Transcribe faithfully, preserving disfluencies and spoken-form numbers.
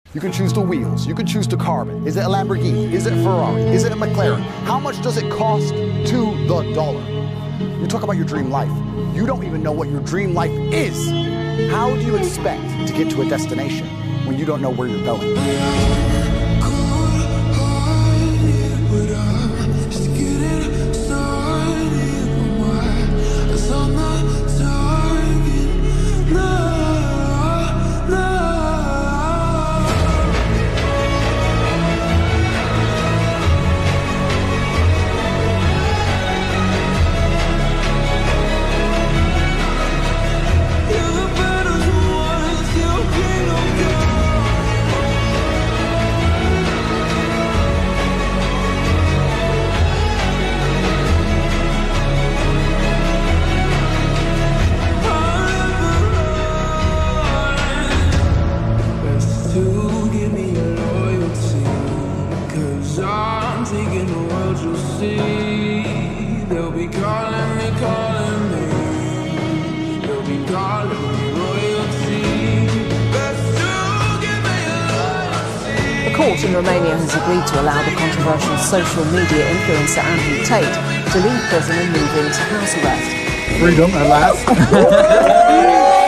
You can choose the wheels, you can choose the carbon. Is it a Lamborghini? Is it a Ferrari? Is it a McLaren? How much does it cost to the dollar? You talk about your dream life. You don't even know what your dream life is. How do you expect to get to a destination when you don't know where you're going? They'll be calling me, calling me. They'll be calling me royalty. Best to give me loyalty. The court in Romania has agreed to allow the controversial social media influencer Andrew Tate to leave prison and move into house arrest. Freedom at last.